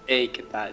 Hey, ¿qué tal?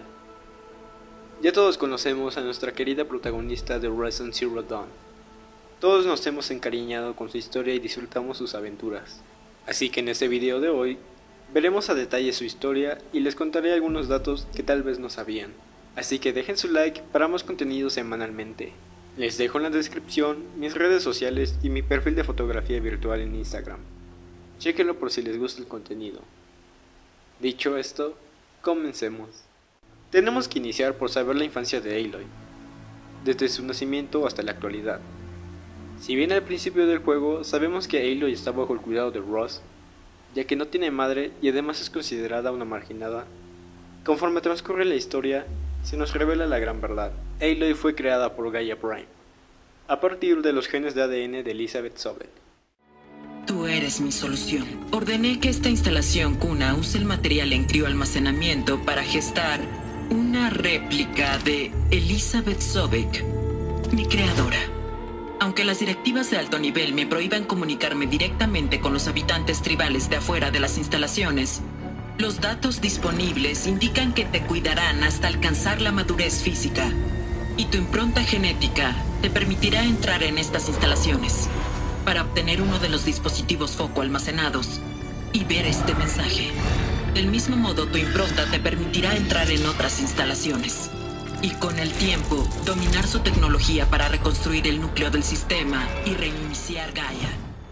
Ya todos conocemos a nuestra querida protagonista de Horizon Zero Dawn. Todos nos hemos encariñado con su historia y disfrutamos sus aventuras. Así que en este video de hoy, veremos a detalle su historia y les contaré algunos datos que tal vez no sabían. Así que dejen su like para más contenido semanalmente. Les dejo en la descripción mis redes sociales y mi perfil de fotografía virtual en Instagram. Chéquenlo por si les gusta el contenido. Dicho esto, comencemos. Tenemos que iniciar por saber la infancia de Aloy, desde su nacimiento hasta la actualidad. Si bien al principio del juego sabemos que Aloy está bajo el cuidado de Ross, ya que no tiene madre y además es considerada una marginada, conforme transcurre la historia se nos revela la gran verdad. Aloy fue creada por Gaia Prime, a partir de los genes de ADN de Elizabeth Sobek. Tú eres mi solución. Ordené que esta instalación cuna use el material en crioalmacenamiento para gestar una réplica de Elizabeth Sobek, mi creadora. Aunque las directivas de alto nivel me prohíban comunicarme directamente con los habitantes tribales de afuera de las instalaciones, los datos disponibles indican que te cuidarán hasta alcanzar la madurez física, y tu impronta genética te permitirá entrar en estas instalaciones para obtener uno de los dispositivos foco almacenados y ver este mensaje. Del mismo modo, tu impronta te permitirá entrar en otras instalaciones y con el tiempo dominar su tecnología para reconstruir el núcleo del sistema y reiniciar Gaia.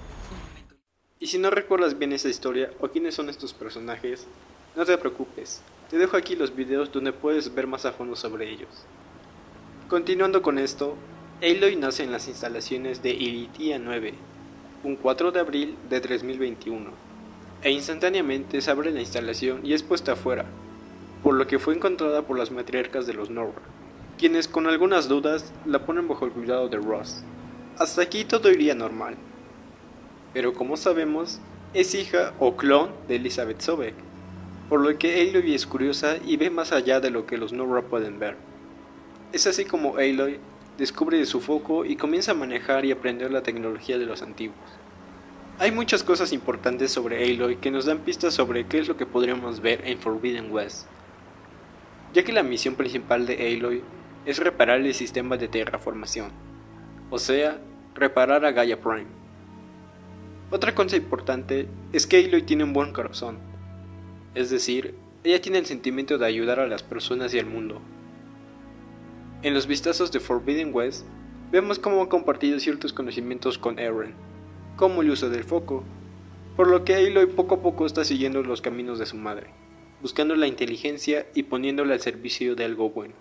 Y si no recuerdas bien esa historia o quiénes son estos personajes, no te preocupes, te dejo aquí los videos donde puedes ver más a fondo sobre ellos. Continuando con esto, Aloy nace en las instalaciones de Ilitia 9, un 4 de abril de 3021, e instantáneamente se abre la instalación y es puesta afuera, por lo que fue encontrada por las matriarcas de los Nora, quienes con algunas dudas la ponen bajo el cuidado de Ross. Hasta aquí todo iría normal, pero como sabemos, es hija o clon de Elizabeth Sobek, por lo que Aloy es curiosa y ve más allá de lo que los Nora pueden ver. Es así como Aloy descubre de su foco y comienza a manejar y aprender la tecnología de los antiguos. Hay muchas cosas importantes sobre Aloy que nos dan pistas sobre qué es lo que podríamos ver en Forbidden West, ya que la misión principal de Aloy es reparar el sistema de terraformación, o sea, reparar a Gaia Prime. Otra cosa importante es que Aloy tiene un buen corazón, es decir, ella tiene el sentimiento de ayudar a las personas y al mundo. En los vistazos de Forbidden West, vemos cómo ha compartido ciertos conocimientos con Eren, como el uso del foco, por lo que Aloy poco a poco está siguiendo los caminos de su madre, buscando la inteligencia y poniéndola al servicio de algo bueno.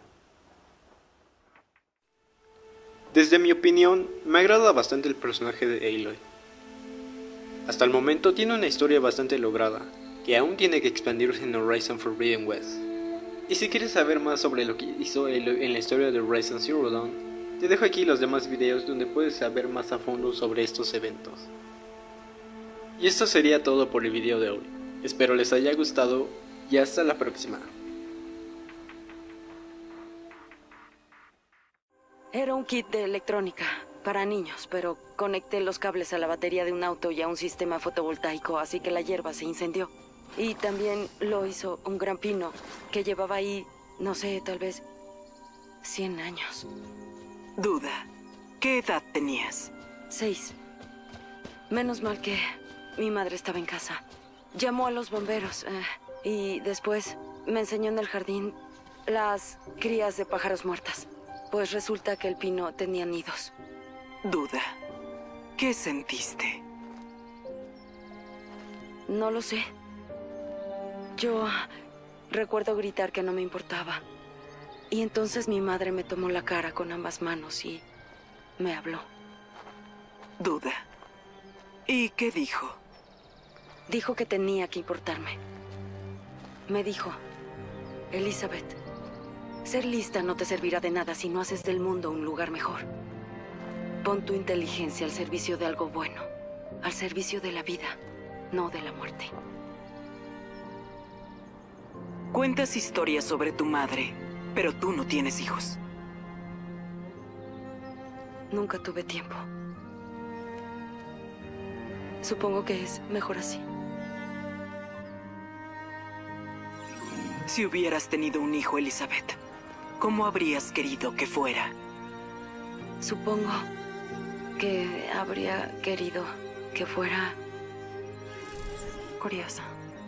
Desde mi opinión, me agrada bastante el personaje de Aloy. Hasta el momento tiene una historia bastante lograda, que aún tiene que expandirse en Horizon Forbidden West. Y si quieres saber más sobre lo que hizo Aloy en la historia de Horizon Zero Dawn, te dejo aquí los demás videos donde puedes saber más a fondo sobre estos eventos. Y esto sería todo por el video de hoy. Espero les haya gustado y hasta la próxima. Era un kit de electrónica para niños, pero conecté los cables a la batería de un auto y a un sistema fotovoltaico, así que la hierba se incendió. Y también lo hizo un gran pino que llevaba ahí, no sé, tal vez 100 años. Duda, ¿qué edad tenías? 6. Menos mal que mi madre estaba en casa. Llamó a los bomberos y después me enseñó en el jardín las crías de pájaros muertas. Pues resulta que el pino tenía nidos. Duda, ¿qué sentiste? No lo sé. Yo recuerdo gritar que no me importaba. Y entonces mi madre me tomó la cara con ambas manos y me habló. Duda, ¿y qué dijo? Dijo que tenía que importarme. Me dijo, Elizabeth, ser lista no te servirá de nada si no haces del mundo un lugar mejor. Pon tu inteligencia al servicio de algo bueno, al servicio de la vida, no de la muerte. Cuentas historias sobre tu madre, pero tú no tienes hijos. Nunca tuve tiempo. Supongo que es mejor así. Si hubieras tenido un hijo, Elizabeth, ¿cómo habrías querido que fuera? Supongo que habría querido que fuera curiosa.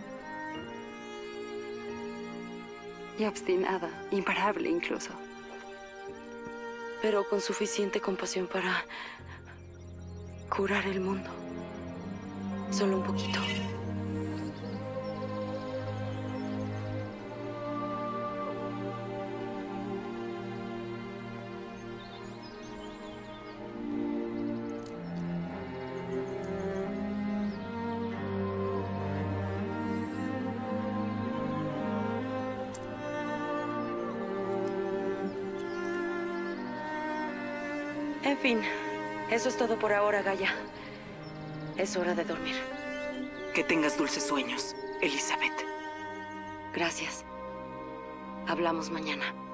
Y obstinada, imparable incluso. Pero con suficiente compasión para curar el mundo. Solo un poquito. En fin, eso es todo por ahora, Gaia. Es hora de dormir. Que tengas dulces sueños, Elizabeth. Gracias. Hablamos mañana.